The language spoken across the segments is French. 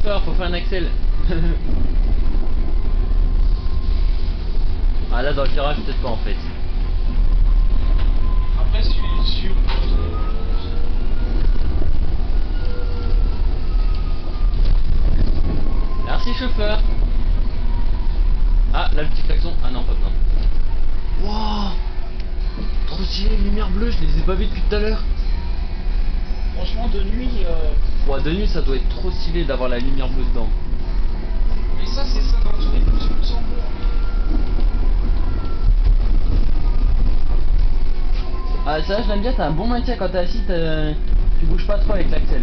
chauffeur, faut faire un Axel. Ah là dans le virage peut-être pas en fait. Après, je suis sûr. Merci chauffeur. Ah là le petit klaxon. Ah non pas besoin. Wouah, trop stylé, lumière bleue, je les ai pas vues depuis tout à l'heure. Franchement, de nuit. Ouais, de nuit ça doit être trop stylé d'avoir la lumière bleue dedans. Mais ça, c'est ça dans tous les films du Luxembourg. Ah ça je l'aime bien, t'as un bon maintien quand t'es assis, tu bouges pas trop avec l'axel.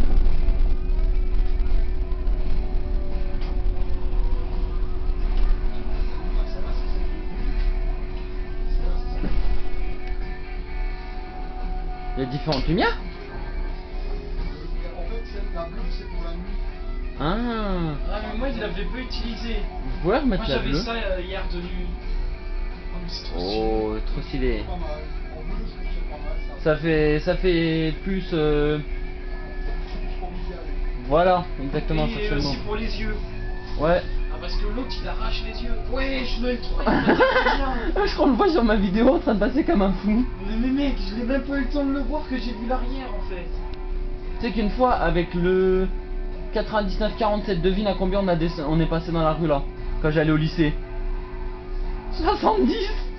Il y a différentes lumières. En fait, la bleue, c'est pour la nuit. Ah, Ah, mais moi, il l'avait pas utilisé. vous pouvez Moi, remettre la j'avais bleue. ça hier de nuit. Oh, mais c'est trop stylé. Oh, trop stylé. Pas mal. En bleu, je trouve que c'est pas mal. Ça fait plus Plus convivial. voilà, exactement, Et c'est le mot. aussi pour les yeux. Ouais. Ah, parce que l'autre, il arrache les yeux. Ouais, je l'ai trop. Il m'a fait bien. Je crois qu'on le voit sur ma vidéo en train de passer comme un fou. Mais mec, je n'ai même pas eu le temps de le voir que j'ai vu l'arrière en fait. Tu sais qu'une fois avec le 99-47, devine à combien on est passé dans la rue là, quand j'allais au lycée. 70.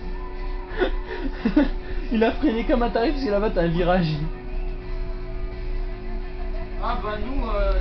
Il a freiné comme un tarif parce que là-bas t'as un virage. Ah bah nous